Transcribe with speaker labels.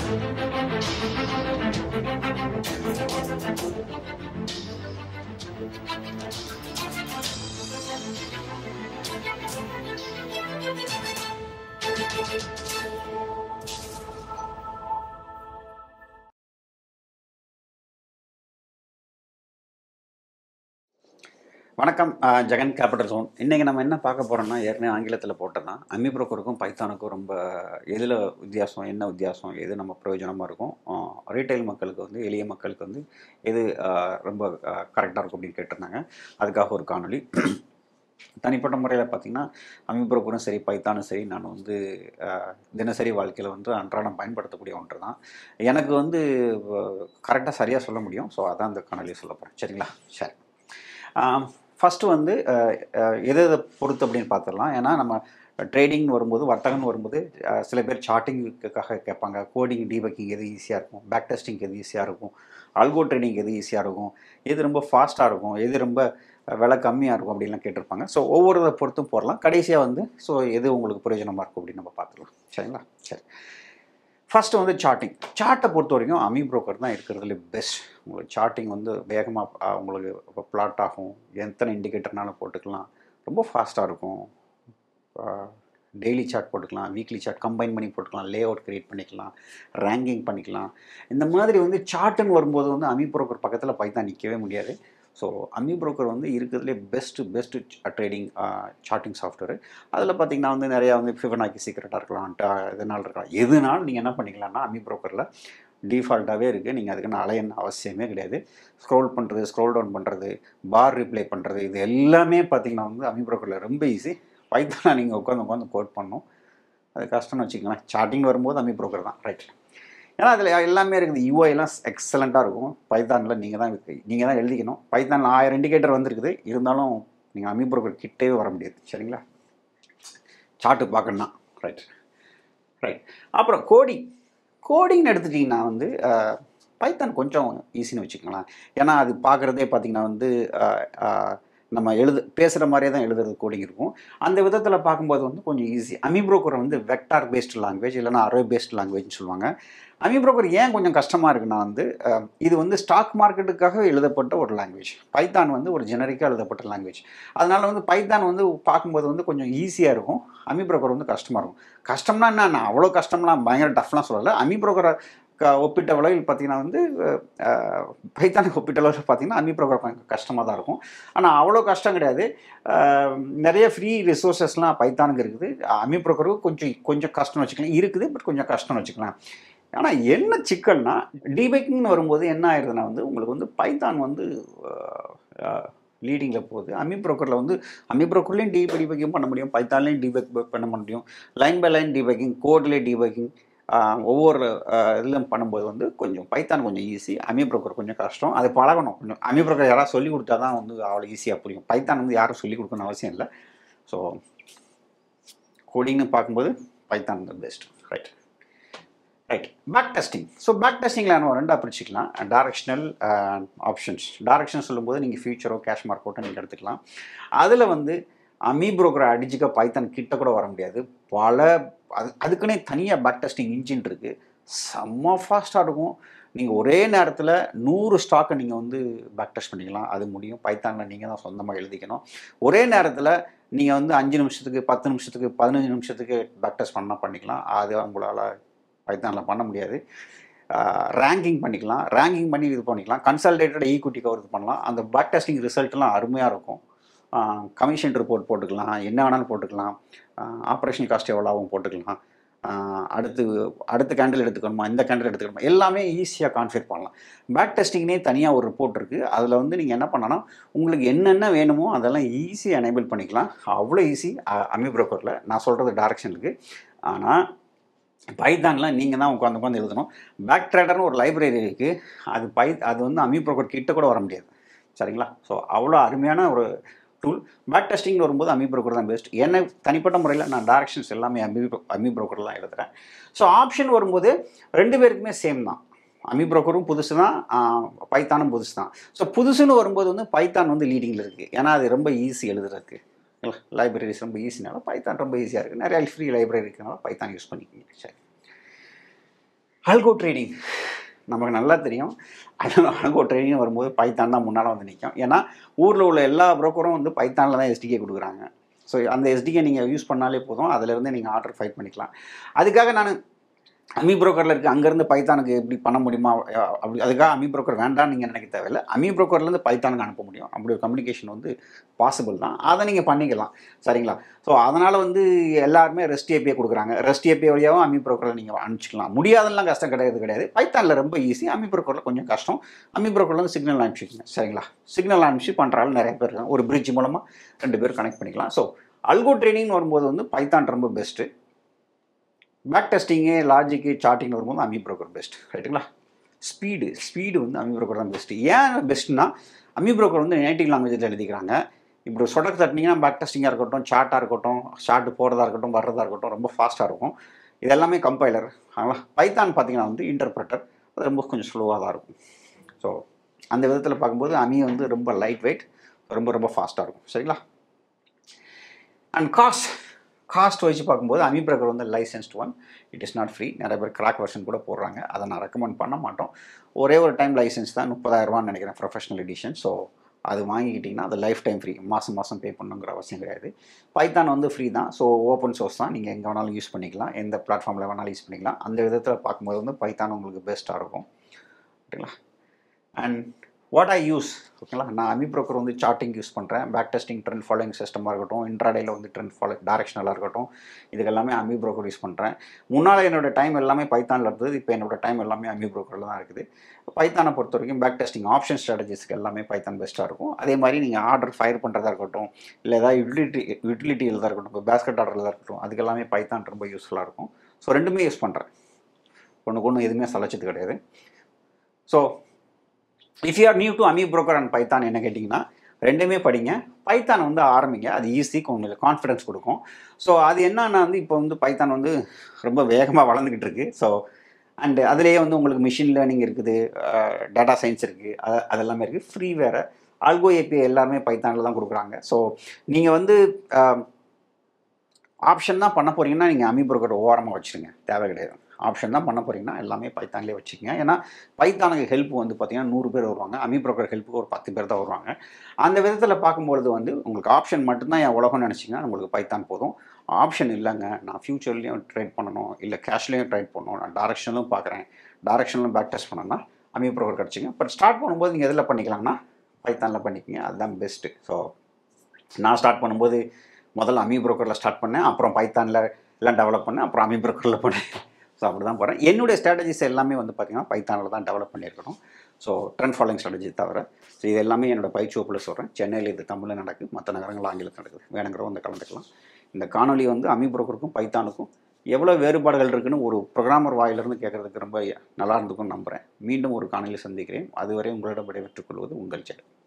Speaker 1: வணக்கம். Jagan capital zone. இன்றைக்கி நம்ம என்ன பார்க்க போகிறோம்னா, ஏற்கனவே ஆங்கிலத்தில் போட்டதான் அம்மி ப்ரோக்கருக்கும் பைத்தானுக்கும் ரொம்ப எதில் வித்தியாசம், என்ன வித்தியாசம், எது நம்ம பிரயோஜனமாக இருக்கும், ரீட்டைல் மக்களுக்கு வந்து, எளிய மக்களுக்கு வந்து எது ரொம்ப கரெக்டாக இருக்கும் அப்படின்னு கேட்டிருந்தாங்க. அதுக்காக ஒரு காணொலி. தனிப்பட்ட முறையில் பார்த்திங்கன்னா, அம்மி ப்ரோக்கரும் சரி, பைத்தானும் சரி, நான் வந்து தினசரி வாழ்க்கையில் வந்து அன்றாடம் பயன்படுத்தக்கூடிய ஒன்று தான். எனக்கு வந்து கரெக்டாக சரியாக சொல்ல முடியும். ஸோ அதான் இந்த காணொலியை சொல்ல போகிறேன். சரிங்களா? சரி. ஃபஸ்ட்டு வந்து எதை பொறுத்து அப்படின்னு பார்த்துடலாம். ஏன்னா நம்ம ட்ரேடிங் வரும்போது, வர்த்தகம்னு வரும்போது சில பேர் சார்ட்டிங்குக்காக கேட்பாங்க. கோடிங், டீபக்கிங் எது ஈஸியாக இருக்கும், பேக் டெஸ்டிங் எது ஈஸியாக இருக்கும், அல்கோ ட்ரேடிங் எது ஈஸியாக இருக்கும், எது ரொம்ப ஃபாஸ்ட்டாக இருக்கும், எது ரொம்ப விலை கம்மியாக இருக்கும் அப்படின்லாம் கேட்டிருப்பாங்க. ஸோ ஒவ்வொரு இதை பொறுத்தும் போடலாம். கடைசியாக வந்து ஸோ எது உங்களுக்கு பிரயோஜனமாக இருக்கும் அப்படின்னு நம்ம பார்த்துக்கலாம். சரிங்களா? சரி. ஃபஸ்ட்டு வந்து சார்ட்டை பொறுத்த வரைக்கும் அம்மி ப்ரோக்கர் தான் இருக்கிறதுல பெஸ்ட். உங்களுக்கு சார்ட்டிங் வந்து வேகமாக உங்களுக்கு இப்போ பிளாட் ஆகும். எத்தனை இண்டிகேட்டர்னாலும் போட்டுக்கலாம். ரொம்ப ஃபாஸ்ட்டாக இருக்கும். டெய்லி சார்ட் போட்டுக்கலாம், வீக்லி சார்ட் கம்பைன் பண்ணி போட்டுக்கலாம், லே அவுட் க்ரியேட் பண்ணிக்கலாம், ரேங்கிங் பண்ணிக்கலாம். இந்த மாதிரி வந்து சார்ட்டுன்னு வரும்போது வந்து அம்மி ப்ரோக்கர் பக்கத்தில் பைத்தான் நிற்கவே முடியாது. ஸோ அம்மி ப்ரோக்கர் வந்து இருக்கிறதுலே பெஸ்ட்டு ட்ரேடிங் சார்ட்டிங் சாஃப்ட்வேர். அதில் பார்த்திங்கன்னா வந்து நிறையா வந்து ஃபிபனாக்கி சீக்ரெட்டாக இருக்கலாம், இதனால் இருக்கலாம். எதுனாலும் நீங்கள் என்ன பண்ணிக்கலாம்னா அம்மி ப்ரோக்கரில் டிஃபால்ட்டாகவே இருக்குது. நீங்கள் அதுக்குன்னு அலையன்னு அவசியமே கிடையாது. ஸ்க்ரோல் பண்ணுறது, ஸ்க்ரோல் டவுன் பண்ணுறது, பார் ரிப்ளை பண்ணுறது, இது எல்லாமே பார்த்திங்கன்னா வந்து அம்மி ப்ரோக்கரில் ரொம்ப ஈஸி. பைத்தானை நீங்கள் உட்காந்து கோட் பண்ணணும். அது கஷ்டம்னு வச்சுக்கலாம். சார்ட்டிங் வரும்போது அம்மி ப்ரோக்கர் தான் ரைட். ஏன்னா அதில் எல்லாமே இருக்குது. யூஐலாம் எக்ஸலண்ட்டாக இருக்கும். பைத்தானில் நீங்கள் தான் எழுதிக்கணும். பைத்தானில் 1000 இண்டிகேட்டர் வந்துருக்குது. இருந்தாலும் நீங்கள் அம்மி ப்ரோக்கர் கிட்டே வர முடியாது. சரிங்களா? சார்ட்டு பார்க்கணுன்னா ரைட். அப்புறம் கோடிங்னு எடுத்துட்டிங்கன்னா வந்து பைத்தான் கொஞ்சம் ஈஸின்னு வச்சுக்கலாம். ஏன்னா அது பார்க்குறதே பார்த்திங்கன்னா வந்து நம்ம பேசுகிற மாதிரியே தான் எழுதுறது கோடிங் இருக்கும். அந்த விதத்தில் பார்க்கும்போது வந்து கொஞ்சம் ஈஸி. அம்மி ப்ரோக்கர் வந்து வெக்டார் பேஸ்டு லாங்குவேஜ் இல்லைனா அரே பேஸ்டு லாங்குவேஜ்னு சொல்லுவாங்க. அம்மி ப்ரோக்கர் ஏன் கொஞ்சம் கஷ்டமாக இருக்குன்னா வந்து இது வந்து ஸ்டாக் மார்க்கெட்டுக்காக எழுதப்பட்ட ஒரு லாங்குவேஜ். பைத்தான் வந்து ஒரு ஜெனரிக்காக எழுதப்பட்ட லாங்குவேஜ். அதனால் வந்து பைத்தான் வந்து பார்க்கும்போது வந்து கொஞ்சம் ஈஸியாக இருக்கும். அம்மி ப்ரோக்கர் வந்து கஷ்டமாக இருக்கும். கஷ்டம்னா என்ன, நான் அவ்வளோ கஷ்டம்லாம் பயங்கர டஃப்லாம் சொல்லலை. அம்மி ப்ரோக்கரை ஒப்பிட்ட அளவில் பார்த்திங்கன்னா வந்து பைத்தானுக்கு ஒப்பிட்ட அளவில் பார்த்திங்கன்னா அம்மி ப்ரோக்கர் கொஞ்சம் கஷ்டமாக தான் இருக்கும். ஆனால் அவ்வளோ கஷ்டம் கிடையாது. நிறைய ஃப்ரீ ரிசோர்ஸஸ்லாம் பைத்தானுக்கு இருக்குது. அம்மி ப்ரோக்கருக்கு கொஞ்சம் கஷ்டம்னு வச்சுக்கலாம். இருக்குது, பட் கொஞ்சம் கஷ்டம்னு வச்சுக்கலாம். ஆனால் என்ன சிக்கல்னா, டீபக்கிங்னு வரும்போது என்ன ஆயிடுதுன்னா வந்து உங்களுக்கு வந்து பைத்தான் வந்து லீடிங்கில் போகுது. அம்மி ப்ரோக்கர்லேயும் டீபக்கிங் பண்ண முடியும், பைத்தான்லேயும் டீபக் பண்ண முடியும். லைன் பை லைன் டீபக்கிங், கோட்லேயே டீபக்கிங், ஒவ்வொரு இதிலும் பண்ணும்போது வந்து கொஞ்சம் பைத்தான் கொஞ்சம் ஈஸி, அம்மி ப்ரோக்கர் கொஞ்சம் கஷ்டம். அது பழகணும் கொஞ்சம். அம்மி ப்ரோக்கர் யாராவது சொல்லிக் கொடுத்தா தான் வந்து அவ்வளோ ஈஸியாக புரியும். பைத்தான் வந்து யாரும் சொல்லிக் கொடுக்கணும்னு அவசியம் இல்லை. ஸோ கோடிங்னு பார்க்கும்போது பைத்தான் தான் best. Right. Back testing. So back டெஸ்டிங்கில் நம்ம ரெண்டாக பிரிச்சுக்கலாம். Directional options. டைரக்ஷன் சொல்லும்போது நீங்கள் ஃபியூச்சரோ கேஷ் மார்க்கெட்டோ நீங்கள் எடுத்துக்கலாம். அதில் வந்து அம்மி ப்ரோக்கரை அடிச்சுக்க பைத்தான் கிட்ட கூட வர முடியாது. அதுக்குன்னே தனியாக பேக் டெஸ்டிங் இன்ஜின் இருக்குது. செம்ம ஃபாஸ்ட்டாக இருக்கும். நீங்கள் ஒரே நேரத்தில் 100 ஸ்டாக்கை நீங்கள் வந்து பேக் டெஸ்ட் பண்ணிக்கலாம். அது முடியும். பைத்தானில் நீங்கள் தான் சொந்தமாக எழுதிக்கணும். ஒரே நேரத்தில் நீங்கள் வந்து 5 நிமிஷத்துக்கு, 10 நிமிஷத்துக்கு, 15 நிமிஷத்துக்கு பேக் டெஸ்ட் பண்ணிக்கலாம். அது உங்களால் பைத்தானில் பண்ண முடியாது. ரேங்கிங் பண்ணிக்கலாம். ரேங்கிங் பண்ணி இது பண்ணிக்கலாம். கன்சாலிடேட்டட் ஈக்விட்டி கவர் இது பண்ணலாம். அந்த பேக் டெஸ்டிங் ரிசல்ட்லாம் அருமையாக இருக்கும். கமிஷன் ரிப்போர்ட் போட்டுக்கலாம், என்ன வேணாலும் போட்டுக்கலாம். ஆப்ரேஷனல் காஸ்ட் எவ்வளோவும் போட்டுக்கலாம். அடுத்த கேண்டில் எடுத்துக்கணுமா, இந்த கேண்டில் எடுத்துக்கணுமா, எல்லாமே ஈஸியாக கான்ஃபிகர் பண்ணலாம். பேக் டெஸ்டிங்னே தனியாக ஒரு ரிப்போர்ட் இருக்குது. அதில் வந்து நீங்கள் என்ன பண்ணலாம், உங்களுக்கு என்னென்ன வேணுமோ அதெல்லாம் ஈஸியாக எனேபிள் பண்ணிக்கலாம். அவ்வளோ ஈஸி அம்மி ப்ரோக்கரில். நான் சொல்கிறது டைரக்ஷனுக்கு. ஆனால் பைத்தானில் நீங்கள் தான் உட்காந்து எழுதணும். பேக் ட்ரேடர்னு ஒரு லைப்ரரி இருக்குது. அது வந்து அம்மி ப்ரோக்கர் கிட்ட கூட வர முடியாது. சரிங்களா? ஸோ அவ்வளோ அருமையான ஒரு டூல். பேக் டெஸ்டிங் வரும்போது அம்மி ப்ரோக்கர் தான் பெஸ்ட். என்ன தனிப்பட்ட முறையில் நான் டைரக்ஷன்ஸ் எல்லாமே அம்மி ப்ரோக்கர்லாம் எழுதுகிறேன். ஸோ ஆப்ஷன் வரும்போது 2 பேருக்குமே சேம் தான். அம்மி ப்ரோக்கரும் புதுசு தான், பைத்தானும் புதுசு தான். ஸோ புதுசுன்னு வரும்போது வந்து பைத்தான் வந்து லீடிங்கில் இருக்குது. ஏன்னா அது ரொம்ப ஈஸி எழுதுறதுக்கு. லைப்ரரிஸ் ரொம்ப ஈஸினால பைத்தான் ரொம்ப ஈஸியாக இருக்குது. நிறையா ஃப்ரீ லைப்ரரி இருக்கிறனால பைத்தான் யூஸ் பண்ணிக்கிங்க. சரி. ஆல்கோ ட்ரேடிங் நமக்கு நல்லா தெரியும். ஆல்கோ ட்ரேடிங் வரும்போது பைத்தான் தான் முன்னால் வந்து நிற்கும். ஏன்னா ஊரில் உள்ள எல்லா புரோக்கரும் வந்து பைத்தானில் தான் எஸ்டிகே கொடுக்குறாங்க. ஸோ அந்த எஸ்டிகே நீங்கள் யூஸ் பண்ணாலே போதும், அதிலேருந்து நீங்கள் ஆர்டர் ஃபைட் பண்ணிக்கலாம். அதுக்காக நான் அமி புரோக்கரில் இருக்குது அங்கேருந்து பைத்தானுக்கு எப்படி பண்ண முடியுமா அப்படி அதுக்காக அமி புரோக்கர் வேண்டாம்னு நீங்கள் நினைக்க தேவையில்லை. அமி புரோக்கர்லேருந்து பைத்தானுக்கு அனுப்ப முடியும். அப்படி ஒரு கம்யூனிகேஷன் வந்து பாசிபிள் தான். அதை நீங்கள் பண்ணிக்கலாம். சரிங்களா? ஸோ அதனால் வந்து எல்லாருமே ரெஸ்ட் ஏபிஐ கொடுக்குறாங்க. ரெஸ்ட் ஏபிஐ வழியாகவும் அமி புரோக்கரில் நீங்கள் அனுப்பிச்சிக்கலாம். முடியாதெல்லாம் கஷ்டம் கிடையாது. பைத்தானில் ரொம்ப ஈஸி. அமி புரோக்கரில் கொஞ்சம் கஷ்டம். அமி புரோக்கரில் வந்து சிக்னல் அனுப்பிச்சிக்கங்க. சரிங்களா? சிக்னல் அனுப்பிச்சு பண்ணுறாலும் நிறைய பேர் இருக்காங்க. ஒரு பிரிட்ஜ் மூலமாக 2 பேர் கனெக்ட் பண்ணிக்கலாம். ஸோ அல்கோ ட்ரெயினிங் வரும்போது வந்து பைத்தான் ரொம்ப best. Back testing, logic, charting வரும்போது அமி புரோக்கர் பெஸ்ட். ரைட்டுங்களா? ஸ்பீடு வந்து அமி புரோக்கர் தான் பெஸ்ட்டு. ஏன் பெஸ்ட்னா அமி புரோக்கர் வந்து நேட்டிவ் லாங்குவேஜில் எழுதிக்கிறாங்க. இப்படி சொடக்கு தட்டினீங்கன்னா பேக் டெஸ்டிங்காக இருக்கட்டும், சார்ட்டாக இருக்கட்டும், ஷார்ட்டு போகிறதா இருக்கட்டும், வர்றதா இருக்கட்டும், ரொம்ப ஃபாஸ்ட்டாக இருக்கும். இது எல்லாமே கம்பைலர். அதனால் பைத்தான் பார்த்தீங்கன்னா வந்து இன்டர்பிரட்டர், அது ரொம்ப கொஞ்சம் ஸ்லோவாக தான் இருக்கும். ஸோ அந்த விதத்தில் பார்க்கும்போது அமி வந்து ரொம்ப லைட் வெயிட், ரொம்ப ஃபாஸ்ட்டாக இருக்கும். சரிங்களா? அண்ட் காஸ்ட் வச்சு பார்க்கும்போது அமி புரோக்கர் வந்து licensed one. It is not free. நிறைய பேர் கிராக் வெர்ஷன் கூட போடுறாங்க. அதை நான் ரெக்கமெண்ட் பண்ண மாட்டோம். ஒரே ஒரு டைம் லைசன்ஸ் தான் 30,000 நினைக்கிறேன், ப்ரொஃபஷனல் எடிஷன். ஸோ அது வாங்கிக்கிட்டிங்கன்னா அது லைஃப் டைம் ஃப்ரீ. மாதம் பே பண்ணணுங்கிற அவசியம் கிடையாது. பைத்தான் வந்து ஃப்ரீ தான். ஸோ ஓப்பன் சோர்ஸ் தான். நீங்கள் எங்கே வேணாலும் யூஸ் பண்ணிக்கலாம். எந்த பிளாட்ஃபார்மில் வேணாலும் யூஸ் பண்ணிக்கலாம். அந்த விதத்தில் பார்க்கும்போது வந்து பைத்தான் உங்களுக்கு பெஸ்ட்டாக இருக்கும். ஓகேங்களா? அண்ட் வாட் ஐ யூஸ், ஓகேங்களா? நான் அமி புரோக்கர் வந்து சார்ட்டிங் யூஸ் பண்ணுறேன். பேக் டெஸ்டிங், ட்ரெண்ட் ஃபாலோயிங் சிஸ்டமாக இருக்கட்டும், இன்ட்ராடேயில் வந்து ட்ரெண்ட் ஃபாலோ டைரக்ஷனலாக இருக்கட்டும், இதுக்கெல்லாமே அமி புரோக்கர் யூஸ் பண்ணுறேன். முன்னால் என்னோடய டைம் எல்லாமே பைத்தானில் இருந்தது. இப்போ என்னோடய டைம் எல்லாமே அமி புரோக்கரில் தான் இருக்குது. பைத்தானை பொறுத்த வரைக்கும் பேக் டெஸ்டிங் ஆப்ஷன் ஸ்ட்ராட்டஜிஸ்க்கு எல்லாமே பைத்தான் பெஸ்ட்டாக இருக்கும். அதே மாதிரி நீங்கள் ஆர்டர் ஃபயர் பண்ணுறதா இருக்கட்டும், இல்லை ஏதாவது யூட்டிலிட்டி எழுதா இருக்கட்டும், இப்போ பேஸ்கெட் ஆர்டர் தான் இருக்கட்டும், அதுக்கெல்லாமே பைத்தான் ரொம்ப யூஸ்ஃபுல்லாக இருக்கும். ஸோ ரெண்டுமே யூஸ் பண்ணுறேன். ஒன்றுக்கு எதுவுமே சலைச்சது கிடையாது. So if you are new to AmiBroker and Python என்ன கேட்டிங்கன்னா, ரெண்டுமே படிங்க. பைத்தான் வந்து ஆரம்பிங்க. அது ஈஸிக்கு உங்களுக்கு கான்ஃபிடன்ஸ் கொடுக்கும். ஸோ அது என்னன்னா வந்து இப்போ வந்து பைத்தான் வந்து ரொம்ப வேகமாக வளர்ந்துக்கிட்டு இருக்குது. ஸோ அண்டு அதுலேயே வந்து உங்களுக்கு மிஷின் லேர்னிங் இருக்குது, டேட்டா சயின்ஸ் இருக்குது, அதெல்லாமே இருக்குது. ஃப்ரீ வேறு. ஆல்கோ ஏபிஐ எல்லாருமே பைத்தானில் தான் கொடுக்குறாங்க. ஸோ நீங்கள் வந்து ஆப்ஷன் தான் பண்ண போகிறீங்கன்னா நீங்கள் அமி புரோக்கர் ஓரமாக வச்சுருங்க, தேவை கிடையாது. ஆப்ஷன் தான் பண்ண போகிறீங்கன்னா எல்லாமே பைத்தான்லேயே வச்சுக்கோங்க. ஏன்னா பைத்தானுக்கு ஹெல்ப் வந்து பார்த்திங்கன்னா 100 பேர் வருவாங்க. அமி புரோக்கர் ஹெல்ப்புக்கு ஒரு 10 பேர் தான் வருவாங்க. அந்த விதத்தில் பார்க்கும்பொழுது வந்து உங்களுக்கு ஆப்ஷன் மட்டும்தான் என் உலகம்னு நினச்சிங்கன்னா உங்களுக்கு பைத்தான் போதும். ஆப்ஷன் இல்லைங்க, நான் ஃப்யூச்சர்லேயும் ட்ரேட் பண்ணணும், இல்லை கேஷ்லேயும் ட்ரேட் பண்ணணும், நான் டைரக்ஷனும் பார்க்குறேன், டைரக்ஷனிலும் பேக் டெஸ்ட் பண்ணணும்னா அமி புரோக்கர் கிடச்சிங்க. பட் ஸ்டார்ட் பண்ணும்போது நீங்கள் எதில் பண்ணிக்கலாம்னா பைத்தானில் பண்ணிக்கோங்க. அதுதான் பெஸ்ட்டு. ஸோ நான் ஸ்டார்ட் பண்ணும்போது முதல்ல அமி புரோக்கரில் ஸ்டார்ட் பண்ணேன், அப்புறம் பைத்தானில் எல்லாம் டெவலப் பண்ணேன், அப்புறம் அமி புரோக்கரில் பண்ணேன். ஸோ அப்படி தான் போகிறேன். என்னுடைய ஸ்ட்ராட்டஜிஸ் எல்லாமே வந்து பார்த்திங்கன்னா பைத்தானில் தான் டெவலப் பண்ணியிருக்கணும். ஸோ ட்ரெண்ட் ஃபாலோயிங் ஸ்ட்ராட்டஜி தவிர. ஸோ இது எல்லாமே என்னோடய பயிற்சி வகுப்பில் சொல்கிறேன். சென்னையில் இது தமிழில் நடக்குது, மற்ற நகரங்கள் ஆங்கிலத்தில் நடக்குது. வேணுங்கிறவங்க வந்து கலந்துக்கலாம். இந்த காணொலி வந்து அமி புரோக்கருக்கும் பைத்தானுக்கும் எவ்வளோ வேறுபாடுகள் இருக்குன்னு ஒரு ப்ரோக்ராமர் வாயிலிருந்து கேட்குறதுக்கு ரொம்ப நல்லா இருந்துக்கும்னு நம்புகிறேன். மீண்டும் ஒரு காணொலியில் சந்திக்கிறேன். அதுவரை உங்களிடம் விடைபெற்றுக் கொள்வது உங்கள் சேனல்.